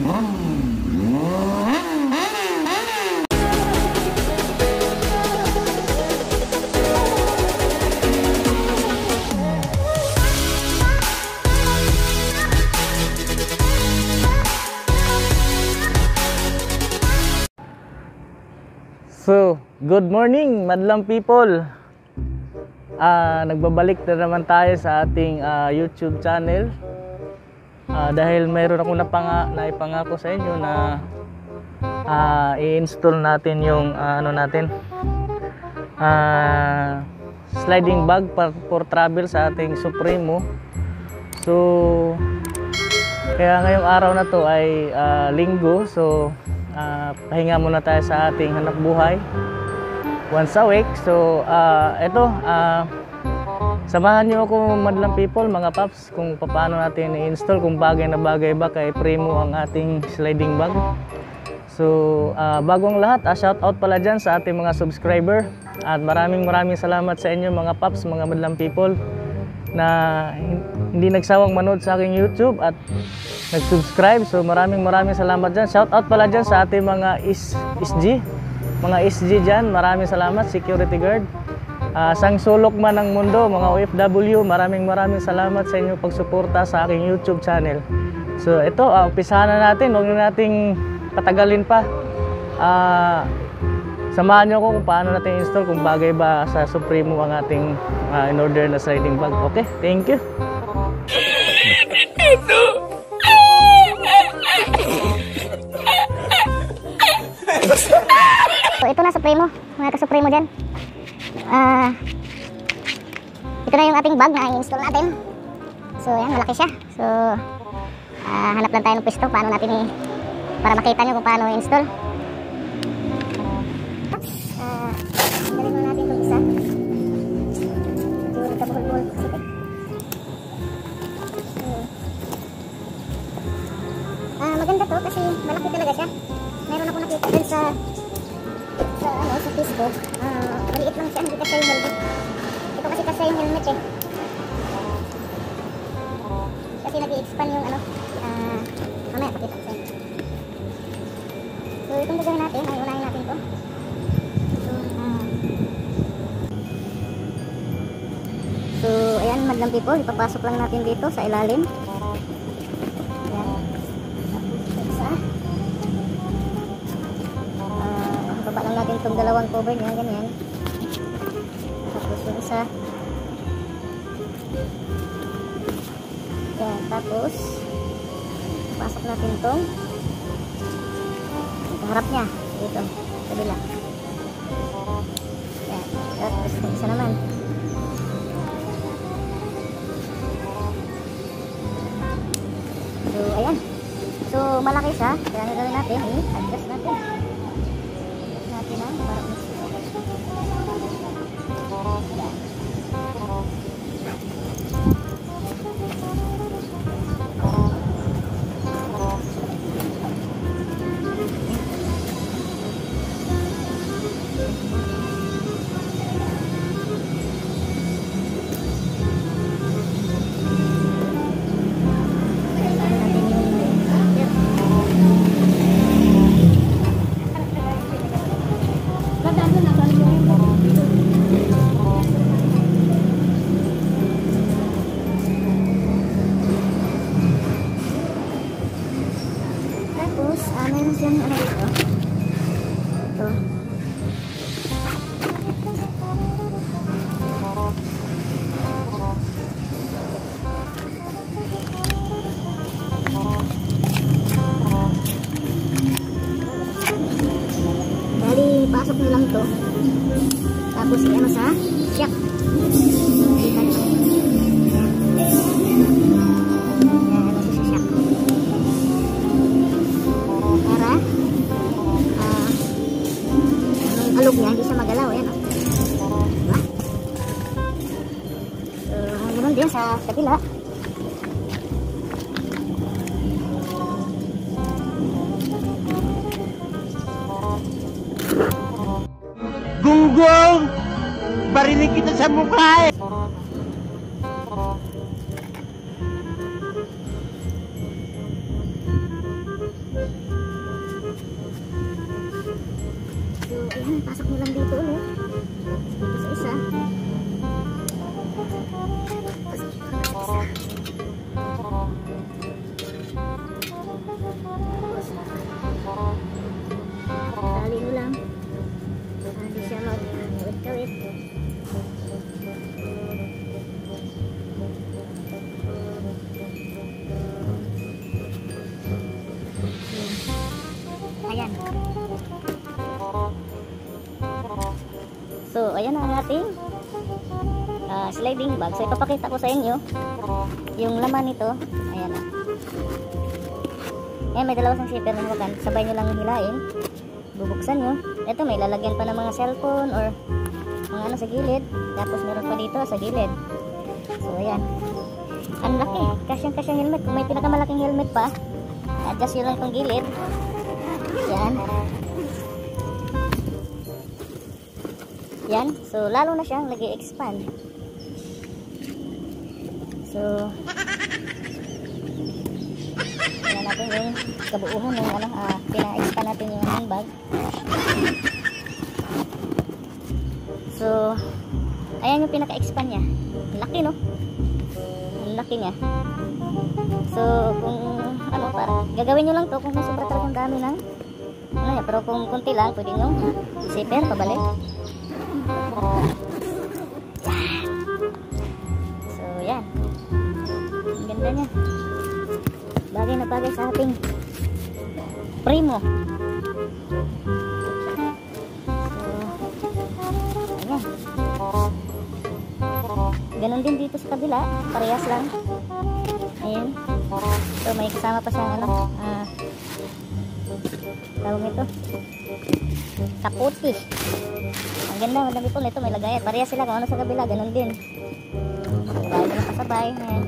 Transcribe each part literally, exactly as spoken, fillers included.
So, good morning, madlang people. Uh, nagbabalik na naman tayo sa ating uh, YouTube channel. Uh, dahil mayroon akong napanga, naipangako sa inyo na uh, i-install natin yung uh, ano natin uh, sliding bag for, for travel sa ating Supremo. So, kaya ngayong araw na to ay uh, linggo. So, Uh, pahinga muna tayo sa ating hanap buhay once a week. So uh, ito uh, samahan nyo ako, madlang people, mga paps, kung paano natin i-install, kung bagay na bagay ba kay Primo ang ating sliding bag. So uh, bagong lahat, uh, shout out pala dyan sa ating mga subscriber, at maraming maraming salamat sa inyo mga paps, mga madlang people, na hindi nagsawang manood sa aking YouTube at nag-subscribe. So maraming maraming salamat dyan. Shout out pala dyan sa ating mga S G, mga S G dyan, maraming salamat. Security guard, uh, sang sulok man ng mundo, mga O F W, maraming maraming salamat sa inyong pagsuporta sa aking YouTube channel. So ito, uh, umpisahan na natin, huwag na nating patagalin pa. uh, Samahan nyo ko kung paano natin install, kung bagay ba sa Supremo ang ating uh, in-order na sliding bag. Okay, thank you. So ito na Supremo, mga ka-Supremo dyan. Uh, ito na yung ating bag na i-install natin. So yan, malaki siya. So uh, hanap lang tayo ng pwesto paano natin i- para makita nyo kung paano i-install. Uh, Dalhin mo natin itong isa. Ito yung nagkabuhol-buhol. Sige. Uh, maganda to kasi malaki talaga siya. Meron ako nakita din sa sa ano, sa Facebook. Uh, maliit lang siya, hindi kasi yung helmet. Ito kasi kasi yung helmet eh. Kasi nag-i-expand yung ano. Uh, mamaya pakita ko sa inyo. So itong gagawin natin, ay unahin natin to. So, uh, so ayan, madlang people, ipapasok lang natin dito sa ilalim. Baba lang natin itong dalawang cover niya, ganyan. Tapos yung isa. Yan, tapos pasok natin itong harap niya, dito, kabila. Yan, tapos yung isa naman. So, ayan. So, malaki siya. Kaya ang gagawin natin, i-adjust natin. Natin ang para mas yung ano dito. Ito. Bali, pasok nyo lang to. Tapos i-ano sa shock. Alog niya, hindi siya magalaw. Ayan, oh. Diba? So, ganoon din sa kabila. Gunggong! Barinig kita sa mukha eh! Ayan, pasok nyo lang dito ulit. Dito sa isa. Pasok nyo lang sa isa. Tali mo lang. Hindi siya mag-kawit-kawit. Ayan. So, ayan na ang ating uh, sliding bag. So, ipapakita ko sa inyo yung laman nito. Ayan na. Ayan, may dalawa sang zipper na huwagan. Sabay nyo lang hilain. Bubuksan nyo. Ito, may lalagyan pa ng mga cellphone or mga ano sa gilid. Tapos meron pa dito sa gilid. So, ayan. Ang laki. Kasyang-kasyang helmet. Kung may pinakamalaking helmet pa, adjust yun lang itong gilid. Yan. Yan. So, lalo na siyang nag-i-expand. So, yan natin yung kabuuhan ng ano, uh, pina-expand natin yung handbag. So, ayan yung pinaka-expand niya. Laki, no? Laki niya. So, kung ano, para gagawin nyo lang to kung may sobra talagang dami ng ano yan, pero kung kunti lang, pwede nyo zipper, pabalik. So, yan. Ang ganda niya. Bagay na bagay sa ating Primo. So, ayan. Ganon din dito sa kabila. Parehas lang. Ayan. So, may kasama pa siyang ano, ah, tawag nito, kaputi. Ang ganda, madami po nito, may lagayan. Parehas sila kung ano sa kabila, ganon din. So, bago na kasabay. Ayan.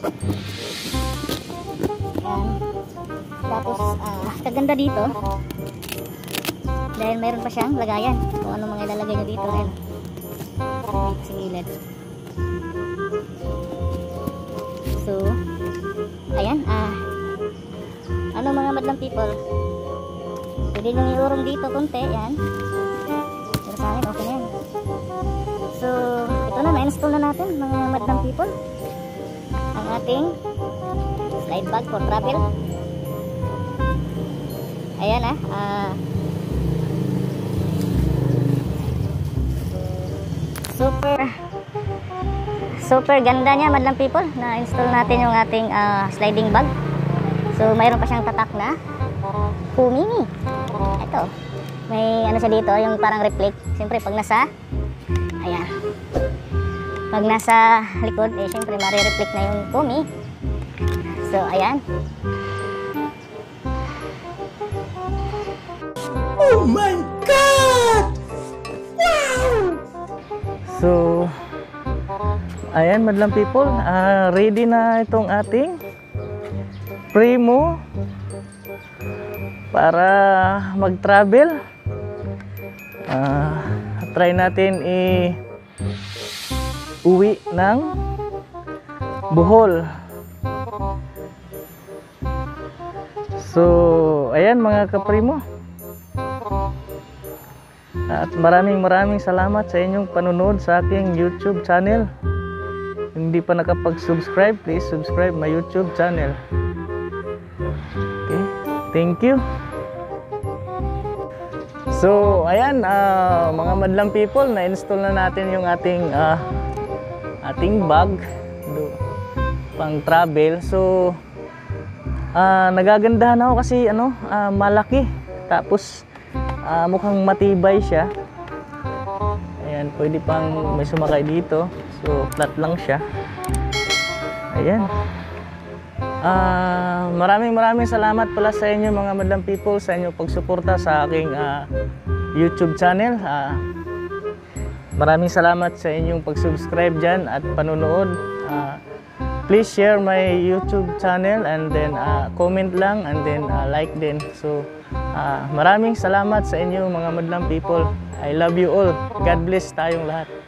Ayan. Tapos, ah, kaganda dito, dahil mayroon pa siyang lagayan. Kung ano mga ilalagay nyo dito. Ayan. Sa gilid. So, ayan, ah, ano mga madlang people, pwede nyo iurong dito konti, yan. Pero sa akin, okay na yan. So, ito na, na-install na natin mga madlang people ang ating slide bag for travel. Ayan ah, ah, super super ganda niya madlang people. Na-install natin yung ating uh, sliding bag. So, mayroon pa siyang tatak na Kumini. Ito. May ano siya dito, yung parang reflect. Siyempre, pag nasa, ayan. Pag nasa likod, eh, siyempre, mare-reflect na yung Kumi. So, ayan. Oh my God! Wow! So, ayan madlang people, uh, ready na itong ating Primo para mag-travel. Uh, try natin i-uwi ng Bohol. So, ayan mga kaprimo. At maraming maraming salamat sa inyong panunood sa aking YouTube channel. Hindi pa nakapag-subscribe, please subscribe my YouTube channel. Okay, thank you. So, ayan, uh, mga madlang people, na-install na natin yung ating uh, ating bag do, pang travel. So, uh, nagagandahan ako kasi ano, uh, malaki. Tapos, uh, mukhang matibay siya. Ayan, pwede pang may sumakay dito. So, flat lang siya. Ayan. Uh, maraming maraming salamat pala sa inyo mga madlang people sa inyong pagsuporta sa aking uh, YouTube channel. Uh, maraming salamat sa inyong pag-subscribe dyan at panunood. Uh, please share my YouTube channel and then uh, comment lang and then uh, like din. So, uh, maraming salamat sa inyo mga madlang people. I love you all. God bless tayong lahat.